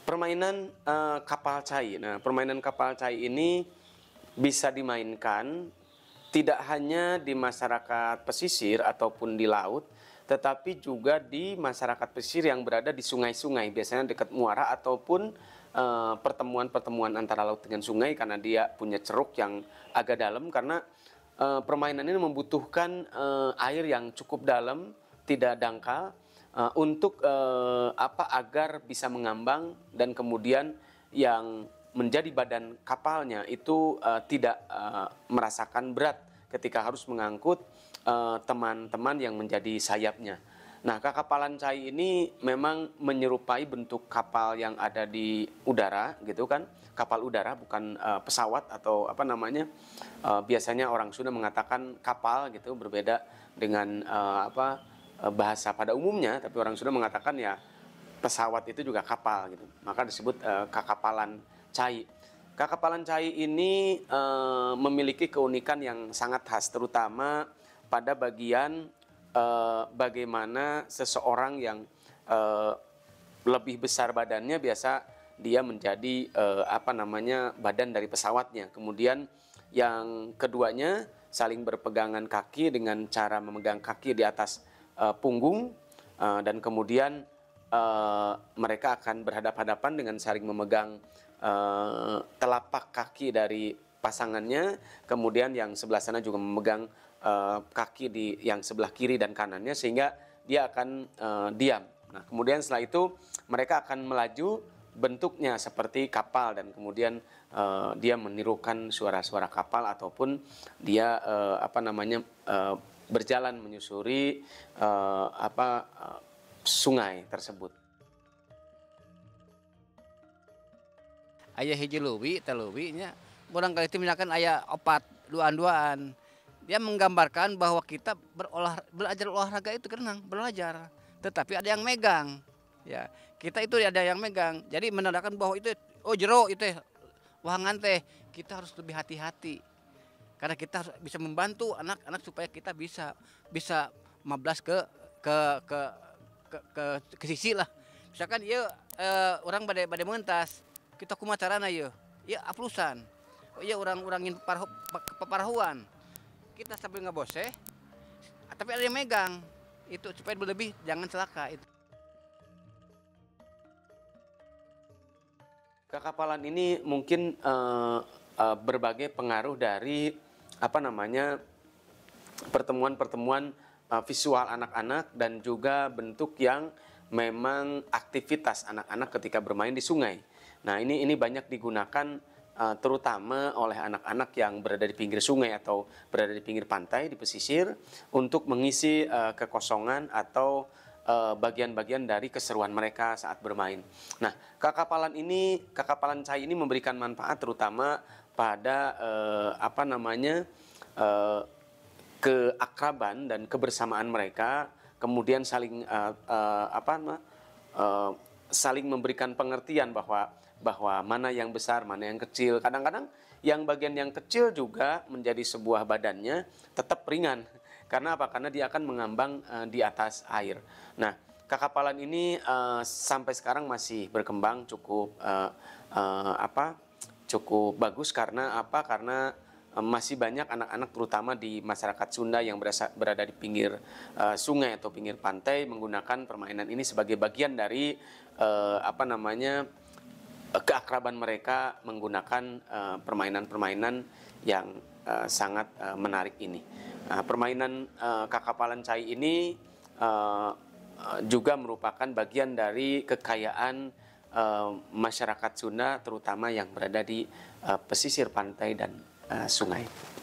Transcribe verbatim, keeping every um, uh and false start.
Permainan, eee, kapal cai. Nah, permainan kapal cai ini bisa dimainkan tidak hanya di masyarakat pesisir ataupun di laut, tetapi juga di masyarakat pesisir yang berada di sungai-sungai, biasanya dekat muara ataupun eee, pertemuan-pertemuan antara laut dengan sungai karena dia punya ceruk yang agak dalam karena eee, permainan ini membutuhkan eee, air yang cukup dalam, tidak dangkal, eee, untuk eee, apa, agar bisa mengambang dan kemudian yang menjadi badan kapalnya itu eee, tidak eee, merasakan berat ketika harus mengangkut eee, teman-teman yang menjadi sayapnya. Nah, kakapalan cai ini memang menyerupai bentuk kapal yang ada di udara, gitu kan, kapal udara bukan eee, pesawat atau apa namanya, eee, biasanya orang Sunda mengatakan kapal gitu, berbeda dengan eee, apa, eee, bahasa pada umumnya, tapi orang Sunda mengatakan ya pesawat itu juga kapal gitu, maka disebut eee, kakapalan cai. Kakapalan cai ini eee, memiliki keunikan yang sangat khas, terutama pada bagian eee, bagaimana seseorang yang eee, lebih besar badannya biasa dia menjadi eee, apa namanya, badan dari pesawatnya. Kemudian yang keduanya saling berpegangan kaki dengan cara memegang kaki di atas eee, punggung eee, dan kemudian eee, mereka akan berhadap-hadapan dengan saling memegang eee, telapak kaki dari pasangannya, kemudian yang sebelah sana juga memegang eee, kaki di yang sebelah kiri dan kanannya sehingga dia akan eee, diam. Nah, kemudian setelah itu mereka akan melaju bentuknya seperti kapal dan kemudian eee, dia menirukan suara-suara kapal ataupun dia eee, apa namanya, eee, berjalan menyusuri eee, apa, eee, sungai tersebut. Aya hiji leuwih teh leuwih nya, barangkali teu misalkan aya opat duaan-duaan. Dia menggambarkan bahwa kita berolah belajar olahraga itu berenang, belajar, tetapi ada yang megang, ya. Kita itu ada yang megang, jadi menandakan bahwa itu, oh jero itu teh, wahangan teh, kita harus lebih hati-hati. Karena kita harus bisa membantu anak-anak supaya kita bisa bisa mablas ke ke ke ke ke ke sisi lah. Misalkan ieu eee, urang bade bade meuntas, kita kumaha carana ieu? Ieu aplusan. Oh ieu urang urang ngin parahu paparahuan. Kita sambil ngeboseh, tapi ada yang megang. Itu supaya berlebih jangan celaka itu. Kekapalan ini mungkin eee eee, berbagai pengaruh dari apa namanya, pertemuan-pertemuan eee, visual anak-anak dan juga bentuk yang memang aktivitas anak-anak ketika bermain di sungai. Nah, ini ini banyak digunakan eee, terutama oleh anak-anak yang berada di pinggir sungai atau berada di pinggir pantai, di pesisir, untuk mengisi eee, kekosongan atau eee, bagian-bagian dari keseruan mereka saat bermain. Nah, kakapalan ini, kakapalan cai ini memberikan manfaat terutama pada eee, apa namanya, eee, keakraban dan kebersamaan mereka, kemudian saling eee eee, apa na eee, saling memberikan pengertian bahwa bahwa mana yang besar, mana yang kecil. Kadang-kadang yang bagian yang kecil juga menjadi sebuah badannya tetap ringan. Karena apa? Karena dia akan mengambang eee, di atas air. Nah, kakapalan ini eee, sampai sekarang masih berkembang cukup eee eee, apa, cukup bagus karena apa? Karena eee, masih banyak anak-anak terutama di masyarakat Sunda yang berasa berada di pinggir eee, sungai atau pinggir pantai menggunakan permainan ini sebagai bagian dari eee, apa namanya, eee, keakraban mereka menggunakan eee, permainan-permainan yang eee, sangat eee, menarik ini. Nah, permainan eee, kakapalan cai ini eee eee, juga merupakan bagian dari kekayaan eee, masyarakat Sunda terutama yang berada di eee, pesisir pantai dan eee, sungai.